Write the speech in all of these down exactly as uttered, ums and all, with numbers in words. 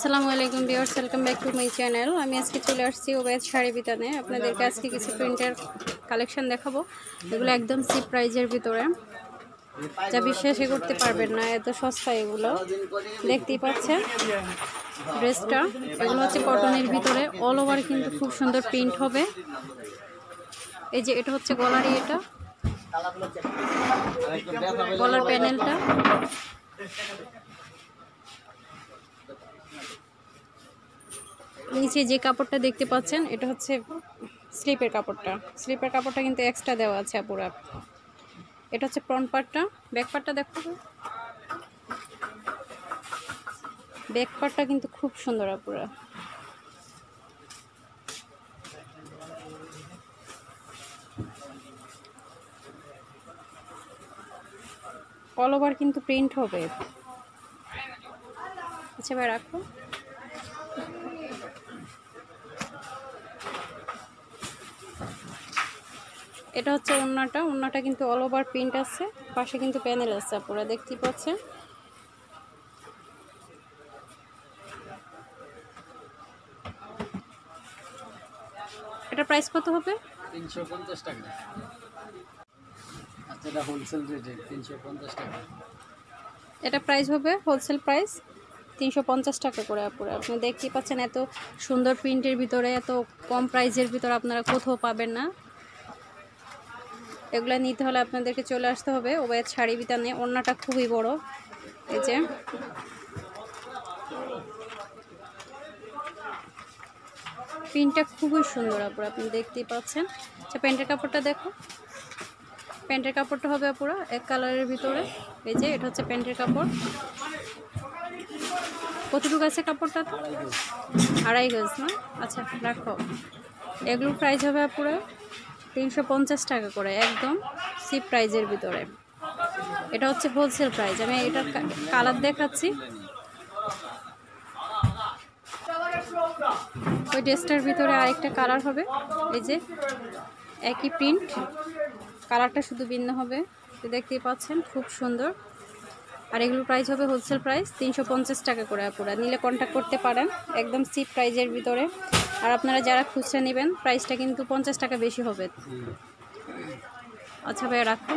আসসালামু আলাইকুম viewers, welcome back to my channel. আমি আজকে চলে আসছি ওবায়েদ শাড়ি বিতানে। আপনাদেরকে আজকে কিছু প্রিন্টের কালেকশন দেখাবো। এগুলো একদম চিপ প্রাইজের ভিতরে, যা বিশ্বাসই করতে পারবেন না, এত সস্তা এগুলো। দেখতেই পাচ্ছেন ড্রেসটা, এগুলো হচ্ছে কটনের ভিতরে, অল ওভার কিন্তু খুব সুন্দর প্রিন্ট হবে। এই যে এটা হচ্ছে গলার, এটা গলার প্যানেলটা। নিচে যে কাপড়টা দেখতে পাচ্ছেন এটা হচ্ছে স্লিপের কাপড়টা। স্লিপের কাপড়টা কিন্তু এক্সট্রা দেওয়া আছে পুরো। এটা হচ্ছে ফ্রন্ট পার্টটা। ব্যাক পার্টটা দেখো, ব্যাক পার্টটা কিন্তু খুব সুন্দর পুরো। অল ওভার কিন্তু প্রিন্ট হবে। আচ্ছা ভাই রাখো। এটা হচ্ছে ওড়নাটা। ওড়নাটা কিন্তু অল ওভার প্রিন্ট আছে, পাশে কিন্তু প্যানেল আছে পুরো, দেখতেই পাচ্ছেন। এটা প্রাইস কত হবে? তিনশো পঞ্চাশ টাকা। আচ্ছা, এটা হোলসেল রেটে তিনশো পঞ্চাশ টাকা। এটা প্রাইস হবে হোলসেল প্রাইস তিনশো পঞ্চাশ টাকা করে পুরো। আপনি দেখতেই পাচ্ছেন এত সুন্দর প্রিন্টের ভিতরে, এত কম প্রাইসের ভিতরে আপনারা কোথাও পাবেন না। এগুলো নিতে হলে আপনাদেরকে চলে আসতে হবে ওবায়েদ শাড়ি বিতানে। ওড়নাটা খুবই বড়। এই যে প্রিন্টটা খুবই সুন্দর আপুরা, আপনি দেখতেই পাচ্ছেন। আচ্ছা প্যান্টের কাপড়টা দেখো। প্যান্টের কাপড়টা হবে পুরো এক কালারের ভিতরে। এই যে এটা হচ্ছে প্যান্টের কাপড়। কতটুকু আছে কাপড়টা? আড়াই গজ না? আচ্ছা রাখো। এগুলোর প্রাইস হবে পুরো তিনশো পঞ্চাশ টাকা করে, একদম চিপ প্রাইজের ভিতরে। এটা হচ্ছে হোলসেল প্রাইস। আমি এটার কালার দেখাচ্ছি। ওই ড্রেসটার ভিতরে আরেকটা কালার হবে। এই যে একই প্রিন্ট, কালারটা শুধু ভিন্ন হবে। দেখতেই পাচ্ছেন খুব সুন্দর। আর এগুলোর প্রাইস হবে হোলসেল প্রাইস তিনশো পঞ্চাশ টাকা করে। আপুরা নিলে কন্ট্যাক্ট করতে পারেন, একদম চিপ প্রাইজের ভিতরে। আর আপনারা যারা খুচরা নেবেন প্রাইসটা কিন্তু পঞ্চাশ টাকা বেশি হবে। আচ্ছা ভাই রাখো।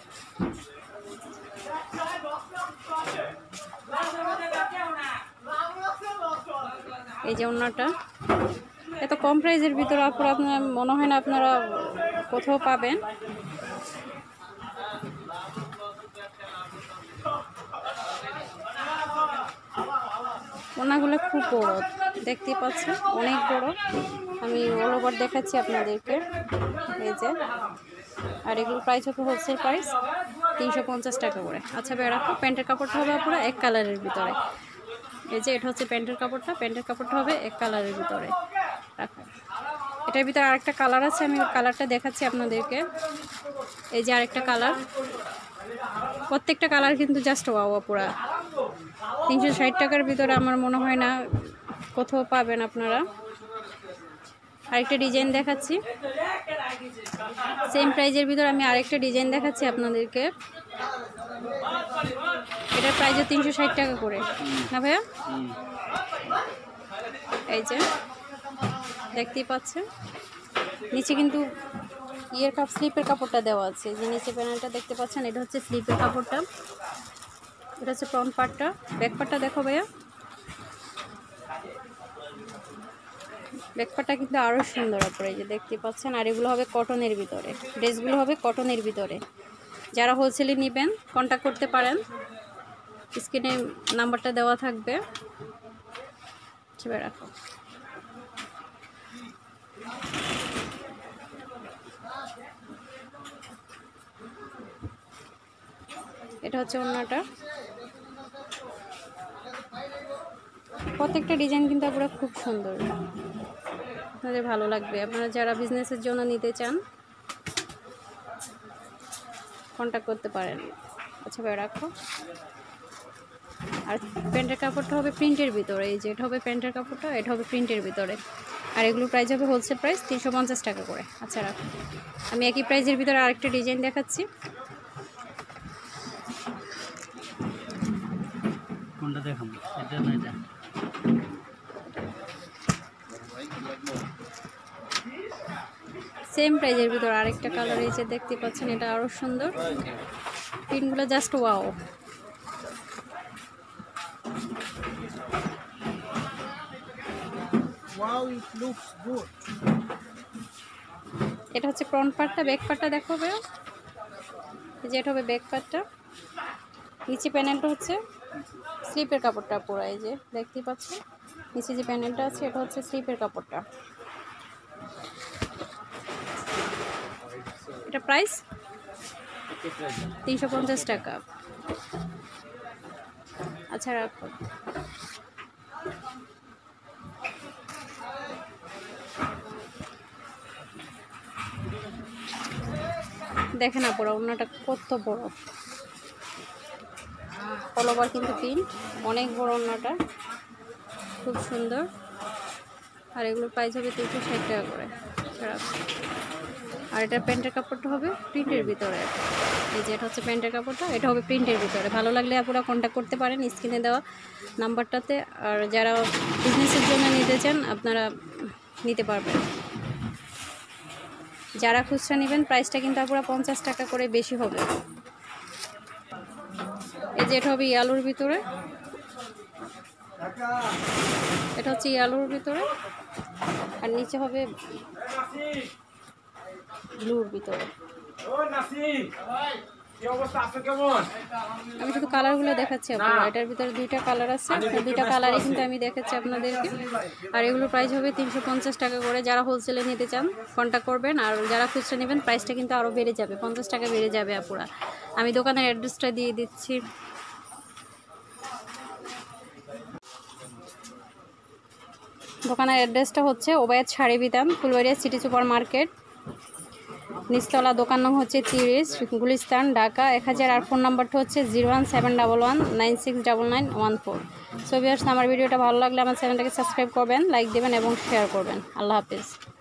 এই যে ওড়নাটা এত কম প্রাইসের ভিতরে আপুরা আপনার মনে হয় না আপনারা কোথাও পাবেন। ওড়নাগুলো খুব বড়, দেখতেই পাচ্ছেন অনেক বড়। আমি অল ওভার দেখাচ্ছি আপনাদেরকে। এই যে আর এগুলোর প্রাইস হবে হোলসেল প্রাইস তিনশো পঞ্চাশ টাকা করে। আচ্ছা ভাই রাখো। প্যান্টের কাপড়টা হবে পুরো এক কালারের ভিতরে। এই যে এটা হচ্ছে প্যান্টের কাপড়টা। প্যান্টের কাপড়টা হবে এক কালারের ভিতরে। রাখো। এটার ভিতরে আরেকটা কালার আছে, আমি কালারটা দেখাচ্ছি আপনাদেরকে। এই যে আরেকটা কালার। প্রত্যেকটা কালার কিন্তু জাস্ট ওয়াও পুরা। তিনশো ষাট টাকার ভিতরে আমার মনে হয় না কোথাও পাবেন আপনারা। আরেকটা ডিজাইন দেখাচ্ছি সেম প্রাইজের ভিতরে। আমি আরেকটা ডিজাইন দেখাচ্ছি আপনাদেরকে। এটার প্রাইস তিনশো ষাট টাকা করে না ভাইয়া? এই যে দেখতেই পাচ্ছেন নিচে কিন্তু ইয়ের কাপ স্লিপের কাপড়টা দেওয়া আছে। যে নিচে প্যানেলটা দেখতে পাচ্ছেন এটা হচ্ছে স্লিপের কাপড়টা। এটা হচ্ছে ফ্রন্ট পার্টটা। ব্যাক পার্টটা দেখো ভাইয়া। ব্যাক পার্টটা কিন্তু আরও সুন্দর আপনারা এই যে দেখতে পাচ্ছেন। আর এগুলো হবে কটনের ভিতরে, ড্রেসগুলো হবে কটনের ভিতরে। যারা হোলসেলে নেবেন কন্ট্যাক্ট করতে পারেন, স্ক্রিনে নাম্বারটা দেওয়া থাকবে। রাখো। এটা হচ্ছে ওড়নাটা। প্রত্যেকটা ডিজাইন কিন্তু আপনারা খুব সুন্দর, আপনাদের ভালো লাগবে। আপনারা যারা বিজনেসের জন্য নিতে চান কন্ট্যাক্ট করতে পারেন। আচ্ছা ভাই রাখো। আর প্যান্টের কাপড়টা হবে প্রিন্টের ভিতরে। এই যে এটা হবে প্যান্টের কাপড়টা, এটা হবে প্রিন্টের ভিতরে। আর এগুলোর প্রাইস হবে হোলসেল প্রাইস তিনশো পঞ্চাশ টাকা করে। আচ্ছা রাখো। আমি একই প্রাইসের ভিতরে আরেকটা ডিজাইন দেখাচ্ছি। কোনটা দেখাবো? এটা না এটা? সেম প্রাইজের ভিতর আরেকটা কালার এই যে দেখতে পাচ্ছেন, এটা আরও সুন্দর। প্রিন্টগুলো just wow. Wow, it looks good. এটা হচ্ছে ফ্রন্ট পার্টটা, ব্যাক পার্টটা দেখো ভাইয়া। এই যে এটা হবে ব্যাক পার্টটা, নিচে প্যানেলটা হচ্ছে স্লিপের কাপড়টা পুরো, এই যে দেখতে পাচ্ছেন নিচে যে প্যানেলটা আছে এটা হচ্ছে স্লিপের কাপড়টা। এটা প্রাইস তিনশো পঞ্চাশ টাকা। আচ্ছা রাখো। দেখেন না পুরো ওড়নাটা কত বড়, অল ওভার কিন্তু প্রিন্ট, অনেক বড় ওড়নাটা, খুব সুন্দর। আর এগুলোর প্রাইস হবে তিনশো ষাট টাকা করে। আর এটার প্যান্টের কাপড়টা হবে প্রিন্টের ভিতরে, এই যে এটা হচ্ছে প্যান্টের কাপড়টা, এটা হবে প্রিন্টের ভিতরে। ভালো লাগলে আপনারা কন্ট্যাক্ট করতে পারেন স্ক্রিনে দেওয়া নাম্বারটাতে। আর যারা বিজনেসের জন্য নিতে চান আপনারা নিতে পারবেন। যারা খুচরা নেবেন প্রাইসটা কিন্তু আপনারা পঞ্চাশ টাকা করে বেশি হবে। এই যে এটা হবে ইয়ালোর ভিতরে, এটা হচ্ছে ইয়ালোর ভিতরে, আর নিচে হবে ব্লুর ভিতরে। আমি শুধু কালারগুলো দেখাচ্ছি আপনারা, এটার ভিতরে দুইটা কালার আছে, দুইটা কালারই কিন্তু আমি দেখাচ্ছি আপনাদেরকে। আর এগুলোর প্রাইস হবে তিনশো পঞ্চাশ টাকা করে। যারা হোলসেলে নিতে চান কন্ট্যাক্ট করবেন, আর যারা খুচরা নেবেন প্রাইসটা কিন্তু আরও বেড়ে যাবে, পঞ্চাশ টাকা বেড়ে যাবে আপুরা। আমি দোকানের অ্যাড্রেসটা দিয়ে দিচ্ছি। দোকানের অ্যাড্রেসটা হচ্ছে Obaid Sari Bitan, Fulbaria city super market, নিচতলা, দোকান নং হচ্ছে তিরিশ, গুলিস্তান, ঢাকা এক হাজার। আর ফোন নাম্বারটা হচ্ছে zero one seven double one nine six double nine one four. So viewers, আমার ভিডিওটা ভালো লাগলে আমার চ্যানেলটাকে সাবস্ক্রাইব করবেন, লাইক দেবেন এবং শেয়ার করবেন। আল্লাহ হাফিজ।